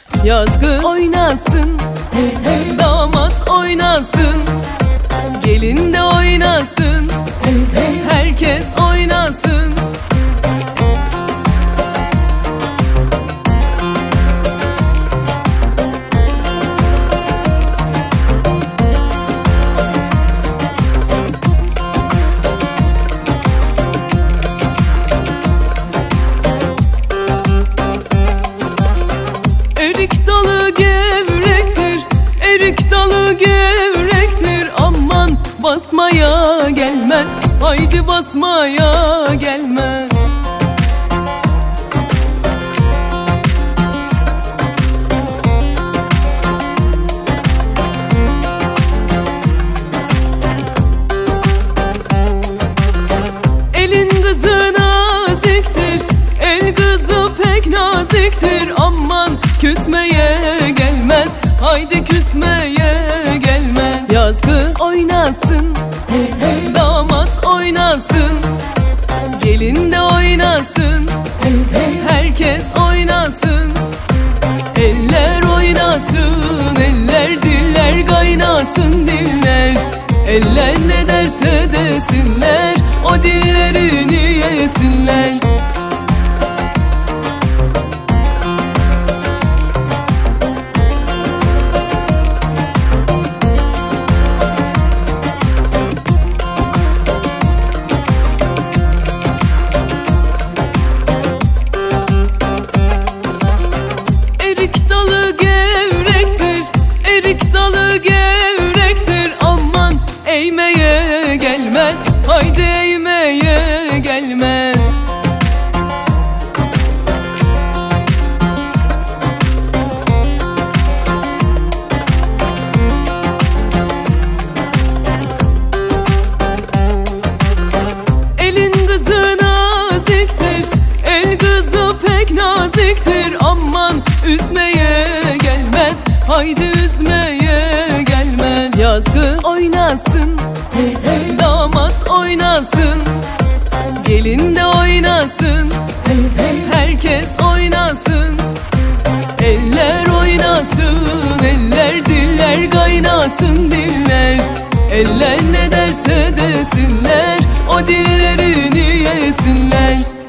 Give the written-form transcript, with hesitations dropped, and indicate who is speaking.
Speaker 1: Yazgı oynasın, damat oynasın, gelin de oynasın, herkes oynasın. Erik dalı gevrektir, erik dalı gevrektir. Aman basmaya gelmez, haydi basmaya gelmez. Elin kızı naziktir, el kızı pek naziktir. Aman küsmeye gelmez, haydi küsmeye gelmez. Yazgı oynasın, damat oynasın, gelin de oynasın, herkes oynasın. Eller oynasın, eller diller kaynasın diller. Eller ne derse desinler, o dillerini yesinler. Erik dalı gevrektir, erik dalı gevrektir. Aman eğmeye gelmez, haydi eğmeye gelmez. Elin kızı naziktir, el kızı pek naziktir. Aman üzmeye gelmez, haydi üzmeye gelmez. Yazgı oynasın, damat oynasın, gelin de oynasın, herkes oynasın. Eller oynasın, eller diller kaynasın diller. Eller ne derse desinler, o dillerini yesinler.